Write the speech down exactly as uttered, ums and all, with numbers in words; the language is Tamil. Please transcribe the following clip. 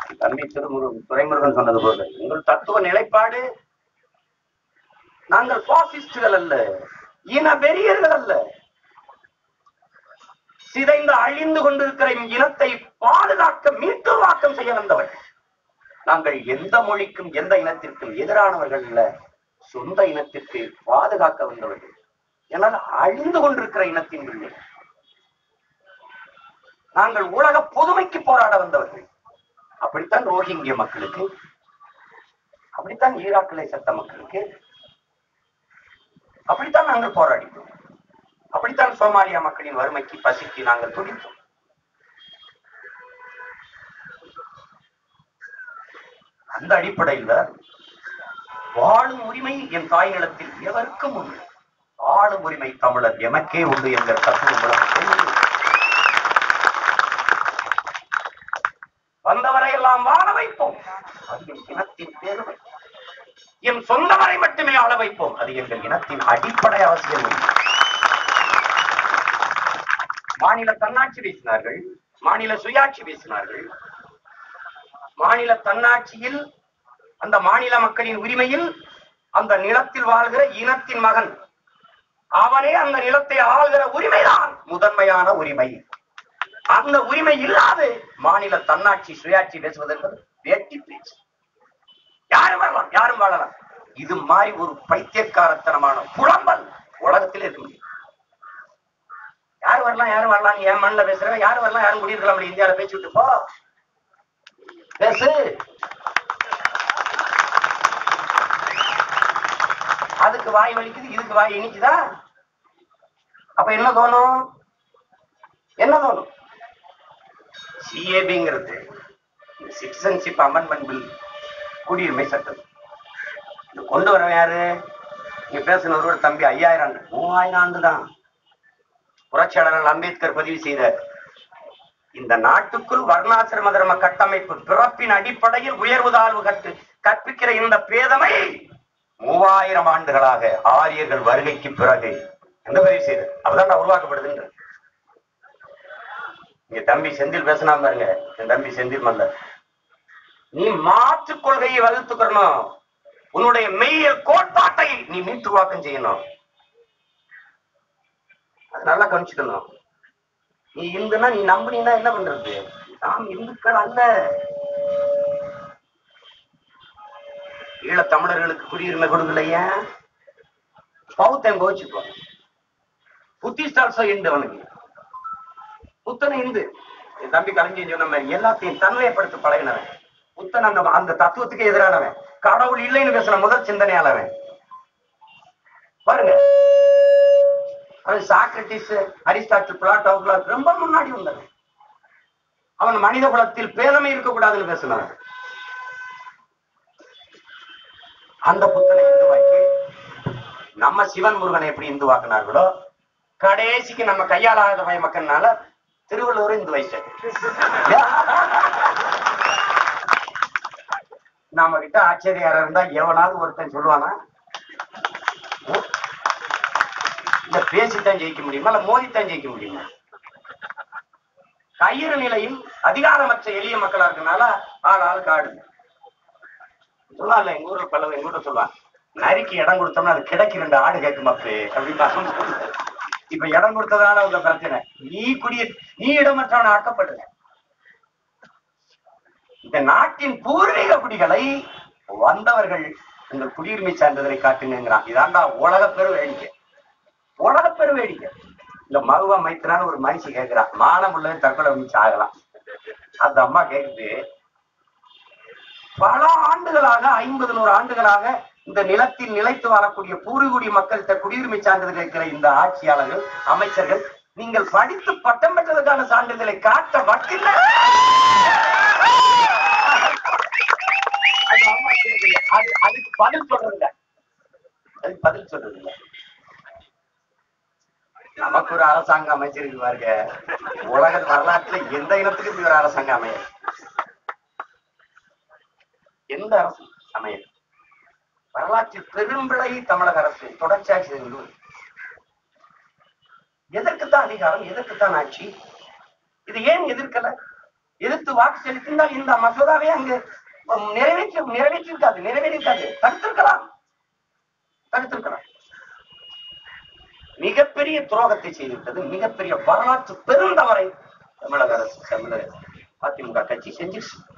தம்பி திருமுரு துரைமுருகன் சொன்னது போல உங்கள் தத்துவ நிலைப்பாடு நாங்கள் பாசிஸ்டுகள் அல்ல, இன வெறியர்கள் அல்ல. சிதைந்து அழிந்து கொண்டிருக்கிற இனத்தை பாதுகாக்க மீட்டுருவாக்கம் செய்ய வந்தவர்கள். நாங்கள் எந்த மொழிக்கும் எந்த இனத்திற்கும் எதிரானவர்கள் இல்ல, சொந்த இனத்திற்கு பாதுகாக்க வந்தவர்கள். என்னால் அழிந்து கொண்டிருக்கிற இனத்தின் இல்லை. நாங்கள் உலக பொதுமைக்கு போராட வந்தவர்கள். அப்படித்தான் ரோஹிங்கிய மக்களுக்கு, அப்படித்தான் ஈராக்கிலே செத்த மக்களுக்கு, அப்படித்தான் நாங்கள் போராடினோம். அப்படித்தான் சோமாலியா மக்களின் வறுமைக்கு பசிக்கு நாங்கள் துடித்தோம். அந்த அடிப்படையில் வாழும் உரிமை என் தாய் நிலத்தில் எவருக்கும் உண்டு, வாழும் உரிமை தமிழர் எமக்கே உண்டு என்கிற தத்துவம் வந்தவரை எல்லாம் வாழ வைப்போம், அது என் இனத்தின் பெருமை. என் சொந்தவரை மட்டுமே ஆள வைப்போம், அது எங்கள் இனத்தின் அடிப்படை அவசியம். மாநில தன்னாட்சி பேசினார்கள், மாநில சுயாட்சி பேசினார்கள். மாநில தன்னாட்சியில் அந்த மாநில மக்களின் உரிமையில் அந்த நிலத்தில் வாழ்கிற இனத்தின் மகன் அவனே அந்த நிலத்தை ஆள்கிற உரிமைதான் முதன்மையான உரிமை. அந்த உரிமை இல்லாது மாநில தன்னாட்சி சுயாட்சி பேசுவது என்பது வெட்டி பேச்சு. யாரும் வரலாம், யாரும் வாழலாம். இது மாதிரி ஒரு பைத்தியக்காரத்தனமான புலம்பல் உலகத்தில் இருக்க முடியும். யாரு வரலாம், யாரும் வரலாம், என் மண்ணில் பேசுறேன், யாரும் வரலாம், யாரும் குடியிருக்கலாம், இந்தியாவில பேச்சு விட்டு போ பேசு. அதுக்கு வாய் வலிக்குது, இதுக்கு வாய் இனிக்குதா? அப்ப என்ன தோணும், என்ன தோணும்? சிஏபிங்கிறது சிட்டிசன்ஷிப் அமெண்ட்மெண்ட் பில், குடியுரிமை சட்டம். இது கொண்டு வர யாரு? நீங்க பேசினவரோட தம்பி ஐயாயிரம் ஆண்டு மூவாயிரம் ஆண்டு தான் புரட்சியாளர் அம்பேத்கர் பதிவு செய்தார். இந்த நாட்டுக்குள் வர்ணாசிரம தர்ம கட்டமைப்பு பிறப்பின் அடிப்படையில் உயர்வு தாழ்வு கற்று கற்பிக்கிற இந்த பேதமை மூவாயிரம் ஆண்டுகளாக ஆரியர்கள் வருகைக்கு பிறகு எந்த பதிவு செய்தார். அப்பதான் உருவாக்கப்படுதுன்ற. இங்க தம்பி செந்தில் பேசினா பாருங்க, என் தம்பி செந்தில் மல்ல, நீ மாற்றுக் கொள்கையை வகுத்துக்கணும், உன்னுடைய மெய்யல் கோட்பாட்டை நீ மீட்டுருவாக்கம் செய்யணும். அது நல்லா கவனிச்சுக்கணும். நீ இந்துனா நீ நம்பினா என்ன பண்றது? நாம் இந்துக்கள் அல்ல. ஈழ தமிழர்களுக்கு குடியுரிமை கொடுக்கலையா? பௌத்தன் கோச்சுக்கோ, புத்திஸ்ட் ஆல்சோ இந்து. அவனுக்கு புத்தனை இந்து. என் தம்பி கலைஞர் சொன்ன மாதிரி எல்லாத்தையும் தன்மையப்படுத்த பழகினவன் புத்தன். அந்த அந்த தத்துவத்துக்கு எதிரானவன், கடவுள் இல்லைன்னு பேசுன முதல் சிந்தனையாளவன். பாருங்க, அவன் சாக்ரட்டிஸ், அரிஸ்டாட்டில், பிளாட்டோவுக்கு ரொம்ப முன்னாடி வந்தவன். அவன் மனித குலத்தில் பேதமை இருக்கக்கூடாதுன்னு பேசினவன். அந்த புத்தனை இந்துவாக்கி நம்ம சிவன் முருகனை எப்படி இந்துவாக்குனார்களோ, கடைசிக்கு நம்ம கையாளாத பய மக்கள்னால திருவள்ளுவர் இந்து வயசு. நாம கிட்ட ஆச்சரியாரா இருந்தா எவனாவது ஒருத்தன் சொல்லுவானா? இந்த பேசித்தான் ஜெயிக்க முடியுமா, இல்ல மோதித்தான் ஜெயிக்க முடியுமா? கயிறு நிலையில் அதிகாரமற்ற எளிய மக்களா இருக்கனால ஆள் ஆள் காடு சொல்லுவாங்கல்ல. எங்க ஊர்ல பல்லவ எங்க ஊர்ல சொல்லுவாங்க, நரிக்கு இடம் கொடுத்தோம்னா அது கிடைக்கு ரெண்டு ஆடு கேட்கும் மப்பு அப்படின்னு. இப்ப இடம் கொடுத்ததால உங்க பிரச்சனை. நீ குடிய நீ இடமற்றவன ஆக்கப்படுற. இந்த நாட்டின் பூர்வீக குடிகளை வந்தவர்கள் இந்த குடியுரிமை சான்றிதழை காட்டுங்கிறான். இதாண்டா உலக பெரு வேடிக்கை, உலக பெரு வேடிக்கை. இந்த மகுவா மைத்திரான்னு ஒரு மனுஷி கேட்கிறான், மானம் உள்ளவன் தற்கொலை வச்சு ஆகலாம். அந்த அம்மா கேக்குது, பல ஆண்டுகளாக ஐம்பது நூறு ஆண்டுகளாக இந்த நிலத்தில் நிலைத்து வாழக்கூடிய பூர்வீகுடி மக்கள்கிட்ட குடியுரிமை சான்றிதழ் கேட்கிற இந்த ஆட்சியாளர்கள், அமைச்சர்கள், நீங்கள் படித்து பட்டம் பெற்றதற்கான சான்றிதழை காட்ட வக்கில்லை. அதுக்கு பதில் சொல்றது அதுக்கு பதில் சொல்றது இல்லை. நமக்கு ஒரு அரசாங்க அமைச்சர் இருப்பாருங்க, உலக வரலாற்றுல எந்த இனத்துக்கு இப்படி ஒரு அரசாங்கம் அமைய, எந்த அரசு அமைய? வரலாற்றில் பெரும்பிழை தமிழக அரசு தொடர்ச்சியாக செய்து. எதற்குத்தான் அதிகாரம், எதற்குத்தான் ஆட்சி? இது ஏன் எதிர்க்கல? எதிர்த்து வாக்கு செலுத்தினால் இந்த மசோதாவை அங்கு நிறைவேற்ற நிறைவேற்றிருக்காது நிறைவேறிருக்காது தடுத்திருக்கலாம் தடுத்திருக்கலாம் மிகப்பெரிய துரோகத்தை செய்திருக்கிறது. மிகப்பெரிய வரலாற்று பெருந்தவரை தமிழக அரசு தமிழக அதிமுக கட்சி செஞ்சிருச்சு.